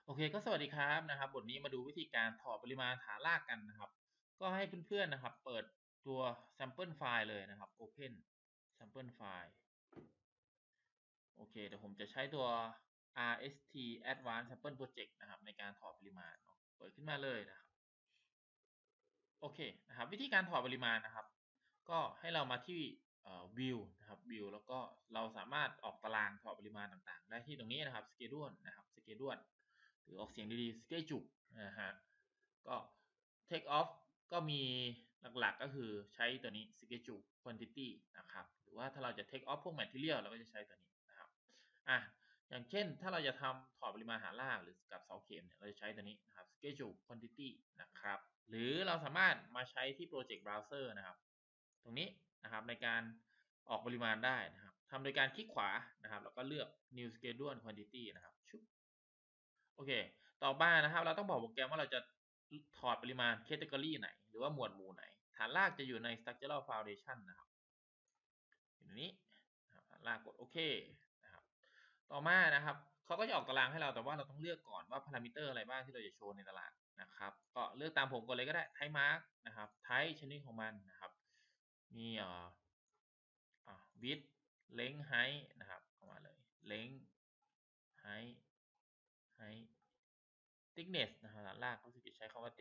โอเคก็สวัสดีครับบทนี้มาดูวิธีการถอดปริมาณฐานรากกันนะครับก็ให้เพื่อนๆนะครับเปิดตัว sample file เลยนะครับ open sample file โอเคเดี๋ยวผมจะใช้ตัว rst advanced sample project นะครับในการถอดปริมาณเปิดขึ้นมาเลยนะครับโอเคนะครับวิธีการถอดปริมาณนะครับก็ให้เรามาที่view นะครับ view แล้วก็เราสามารถออกตารางถอดปริมาณต่างๆได้ที่ตรงนี้นะครับ schedule นะครับ schedule หรือออกเสียงดีๆ schedule นะฮะก็ take off ก็มีหลักๆก็คือใช้ตัวนี้ schedule quantity นะครับหรือว่าถ้าเราจะ take off พวก material เราก็จะใช้ตัวนี้นะครับอย่างเช่นถ้าเราจะทำถอดปริมาณหารากหรือกับเสาเข็มเนี่ยเราจะใช้ตัวนี้นะครับ schedule quantity นะครับหรือเราสามารถมาใช้ที่ project browser นะครับตรงนี้นะครับในการออกปริมาณได้นะครับทำโดยการคลิกขวานะครับแล้วก็เลือก new schedule quantity นะครับชุบโอเคต่อมานะครับเราต้องบอกโปรแกรมว่าเราจะถอดปริมาณ category ไหนหรือว่าหมวดหมู่ไหนฐานรากจะอยู่ใน structural foundation นะครับอย่างนี้ฐานรากกดโอเคนะครับต่อมานะครับเขาก็จะออกตารางให้เราแต่ว่าเราต้องเลือกก่อนว่าพารามิเตอร์อะไรบ้างที่เราจะโชว์ในตารางนะครับก็เลือกตามผมก่อนเลยก็ได้ไทป์มาร์กนะครับไทป์ชนิดของมันนะครับมีwidth length height นะครับเข้ามาเลย length height height thickness นะครับลากเขาจะใช้คำว่า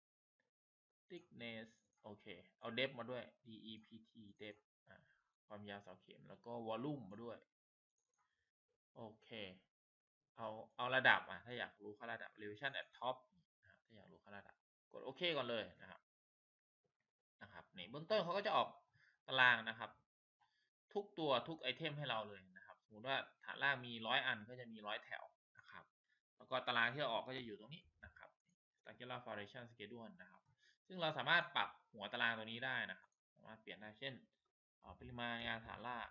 thickness โอเคเอา depth มาด้วย depth depth ความยาวเสาเข็มแล้วก็ volume มาด้วยโอเคเอาระดับถ้าอยากรู้ค่าระดับ elevation at top นะครับถ้าอยากรู้ค่าระดับกดโอเคก่อนเลยนะครับนี่เบื้องต้นเขาก็จะออกตารางนะครับทุกตัวทุกไอเทมให้เราเลยนะครับสมมติว่าฐานล่างมี100อันก็จะมี100แถวนะครับแล้วก็ตารางที่เราออกก็จะอยู่ตรงนี้นะครับ structural foundation schedule นะครับซึ่งเราสามารถปรับหัวตารางตัวนี้ได้นะครับสามารถเปลี่ยนได้เช่นปริมาณงานฐานราก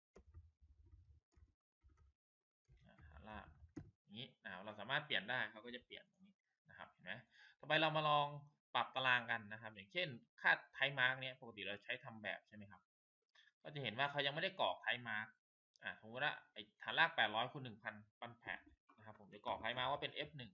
อย่างนี้เราสามารถเปลี่ยนได้เขาก็จะเปลี่ยนตรงนี้นะครับเห็นไหมต่อไปเรามาลองปรับตารางกันนะครับอย่างเช่นค่าไทป์มาร์กเนี้ยปกติเราใช้ทำแบบใช่ไหมครับก็จะเห็นว่าเขายังไม่ได้กรอกไทป์มาร์กสมมติว่าไอ้ฐานราก800คูณ1000ปันแผดนะครับผมจะกรอกไทป์มาร์กว่าเป็น F1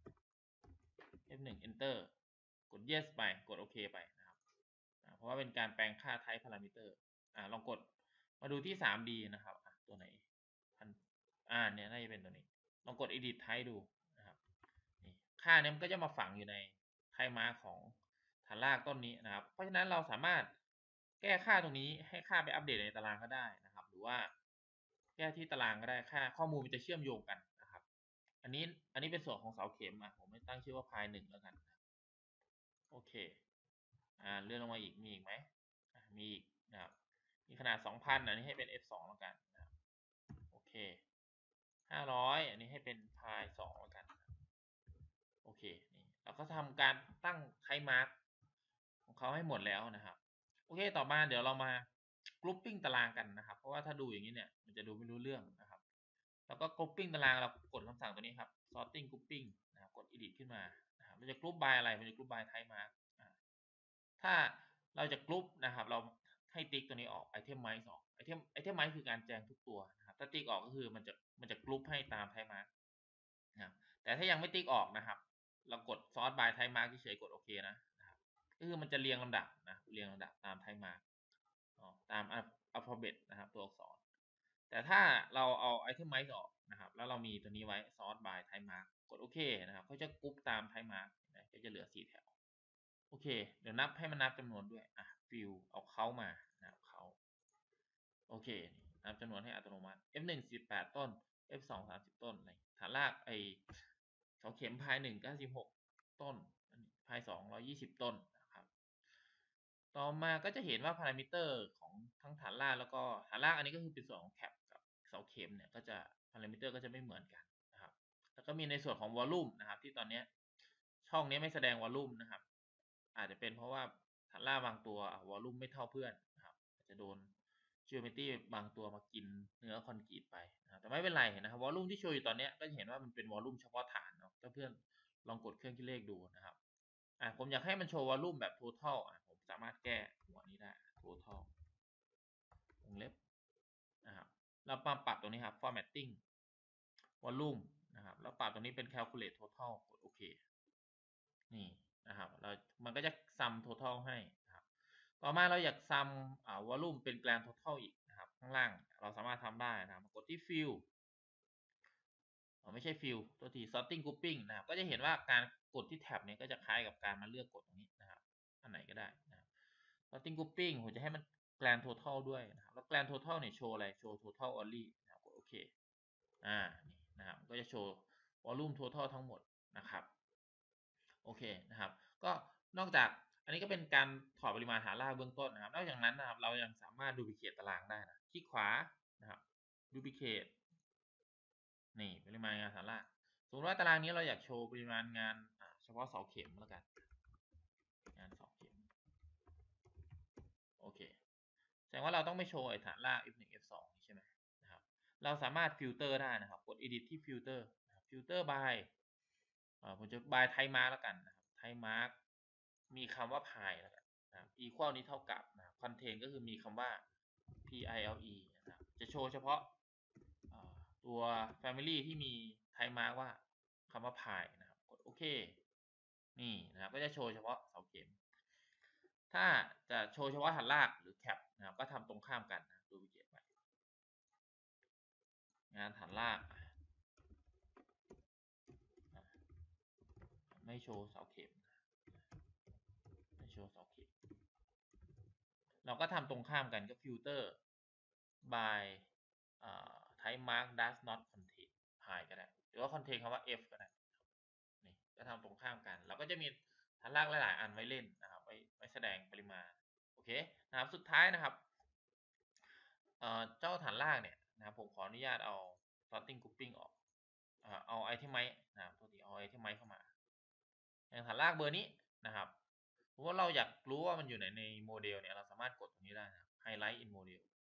enter กด yes ไปกดโอเคไปนะครับเพราะว่าเป็นการแปลงค่า type parameter ลองกดมาดูที่ 3D นะครับตัวไหนเนี่ยน่าจะเป็นตัวนี้ลองกด edit type ดูนะครับนี่ค่านี้มันก็จะมาฝังอยู่ใน type mark ของฐานรากต้นนี้นะครับเพราะฉะนั้นเราสามารถแก้ค่าตรงนี้ให้ค่าไปอัปเดตในตารางก็ได้นะครับหรือว่าแก้ที่ตารางก็ได้ค่าข้อมูลมันจะเชื่อมโยงกันนะครับอันนี้เป็นส่วนของเสาเข็มผมไม่ตั้งชื่อว่าพาย1แล้วกันโอเคเลื่อนลงมาอีกมีอีกไหมมีอีกนะครับมีขนาด 2,000อันนี้ให้เป็น F2 แล้วกันนะครับโอเค500อันนี้ให้เป็นพาย2แล้วกันโอเคนี่เราก็ทำการตั้งไทป์มาร์กของเขาให้หมดแล้วนะครับโอเคต่อมาเดี๋ยวเรามากรุ๊ปปิ้งตารางกันนะครับเพราะว่าถ้าดูอย่างนี้เนี่ยมันจะดูไม่รู้เรื่องนะครับแล้วก็กรุ๊ปปิ้งตารางเรากดคำสั่งตัวนี้ครับ sorting grouping นะครับกด edit ขึ้นมานะครับมันจะกรุ๊ป by อะไรมันจะกรุ๊ป by type mark ถ้าเราจะกรุ๊ปนะครับเราให้ติ๊กตัวนี้ออกไอเทมไมซ์ออกไอเทมไมซ์คือการแจ้งทุกตัวนะครับถ้าติ๊กออกก็คือมันจะกรุ๊ปให้ตามไทป์มาร์กนะครับแต่ถ้ายังไม่ติ๊กออกนะครับเรากดซอร์ตบายไทป์มาร์กเฉยๆกดโอเคนะครับก็คือมันจะเรียงลำดับเรียงลำดับตามไทป์มาร์กตามอัลฟาเบตนะครับตัวอักษรแต่ถ้าเราเอาไอเทมไมซ์ออกนะครับแล้วเรามีตัวนี้ไว้ซอร์ตบายไทป์มาร์กกดโอเคนะครับก็จะกรุ๊ปตามไทป์มาร์กก็จะเหลือ4แถวโอเคเดี๋ยวนับให้มันนับจำนวนด้วยฟิลเอาเขามานะครับเขาโอเคนับจำนวนให้อัตโนมัติ F1 18ต้น F2 30ต้นอะไรฐานรากเสาเข็มพาย1 96ต้นพาย2 120ต้นนะครับต่อมาก็จะเห็นว่าพารามิเตอร์ของทั้งฐานรากแล้วก็ฐานรากอันนี้ก็คือเป็นส่วนของแคปกับเสาเข็มเนี่ยก็จะพารามิเตอร์ก็จะไม่เหมือนกันนะครับแล้วก็มีในส่วนของวอลลุ่มนะครับที่ตอนนี้ช่องนี้ไม่แสดงวอลลุ่มนะครับอาจจะเป็นเพราะว่าฐานรากบางตัววอลลุ่มไม่เท่าเพื่อนนะครับอาจจะโดนgeometry บางตัวมากินเนื้อคอนกรีตไปนะแต่ไม่เป็นไรนะครับวอลลุ่มที่โชว์อยู่ตอนนี้ก็จะเห็นว่ามันเป็นวอลลุ่มเฉพาะฐานเนาะถ้าเพื่อนลองกดเครื่องคิดเลขดูนะครับผมอยากให้มันโชว์วอลลุ่มแบบ total ผมสามารถแก้หัวนี้ได้ total วงเล็บนะครับเราปรับตรงนี้ครับ formatting volume นะครับแล้วปรับตรงนี้เป็น calculate total กดโอเคนี่นะครับมันก็จะ sum total ให้นะครับต่อมาเราอยาก sum volume เป็น grand total อีกนะครับข้างล่างเราสามารถทำได้นะครับกดที่ fill ไม่ใช่ fill ตัวที sorting grouping นะครับก็จะเห็นว่าการกดที่แท็บนี้ก็จะคล้ายกับการมาเลือกกดตรงนี้นะครับอันไหนก็ได้นะครับ sorting grouping ผมจะให้มัน grand total ด้วยนะครับแล้ว grand total เนี่ยโชว์อะไรโชว์ total only นะครับกดโอเคนี่นะครับก็จะโชว์ volume total ทั้งหมดนะครับโอเคนะครับก็นอกจากอันนี้ก็เป็นการถอดปริมาณฐานรากเบื้องต้นนะครับนอกจากนั้นนะครับเรายังสามารถ duplicate ตารางได้นะคลิกขวานะครับ duplicate นี่ปริมาณงานฐานรากสมมติว่าตารางนี้เราอยากโชว์ปริมาณงานเฉพาะเสาเข็มแล้วกันงานเสาเข็มโอเคแสดงว่าเราต้องไม่โชว์ไอ้ฐานราก F1 F2 ใช่ไหมนะครับเราสามารถฟิลเตอร์ได้นะครับกด edit ที่ฟิลเตอร์ฟิลเตอร์ by ผมจะ by type mark แล้วกันนะครับ type mark มีคำว่า pi แล้วกันนะครับ equal นี้เท่ากับนะครับ contain ก็คือมีคำว่า pile นะครับจะโชว์เฉพาะตัว family ที่มี type mark ว่าคำว่า pi นะครับกดโอเคนี่นะครับก็จะโชว์เฉพาะเสาเข็มถ้าจะโชว์เฉพาะฐานรากหรือ cap นะครับก็ทำตรงข้ามกันนะดูวิดีโอไปงานฐานรากไม่โชว์เสาเข็มไม่โชว์เสาเข็มเราก็ทำตรงข้ามกันก็ฟิลเตอร์ by type mark does not contain pi ก็ได้หรือว่า contain คำว่า f ก็ได้นี่ก็ทำตรงข้ามกันเราก็จะมีฐานรากหลายๆอันไว้เล่นนะครับไว้แสดงปริมาณโอเคนะครับสุดท้ายนะครับเจ้าฐานรากเนี่ยนะครับผมขออนุญาตเอา sorting grouping ออกเอา itemite นะครับตัวที่เอา itemite เข้ามาอย่างฐานรากเบอร์นี้นะครับเพราะว่าเราอยากรู้ว่ามันอยู่ไหนในโมเดลเนี่ยเราสามารถกดตรงนี้ได้นะครับ highlight in model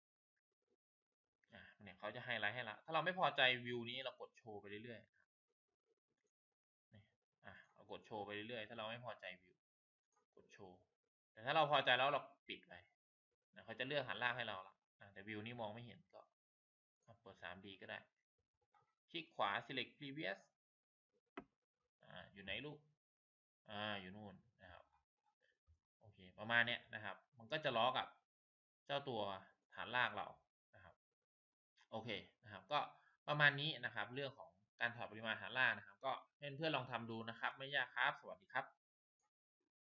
เนี่ยเขาจะไฮไลท์ให้ละถ้าเราไม่พอใจวิวนี้เรากดโชว์ไปเรื่อยๆนี่เรากดโชว์ไปเรื่อยๆถ้าเราไม่พอใจวิวกดโชว์แต่ถ้าเราพอใจแล้วเราปิดไปเขาจะเลือกหันล่างให้เราละแต่วิวนี้มองไม่เห็นก็เปิด 3D ก็ได้คลิกขวา select previous อยู่ไหนลูกอยู่นู่นนะครับโอเคประมาณเนี้ยนะครับมันก็จะล้อกับเจ้าตัวฐานรากเรานะครับโอเคนะครับก็ประมาณนี้นะครับเรื่องของการถอดปริมาณฐานรากนะครับก็ให้เพื่อนลองทำดูนะครับไม่ยากครับสวัสดีครับ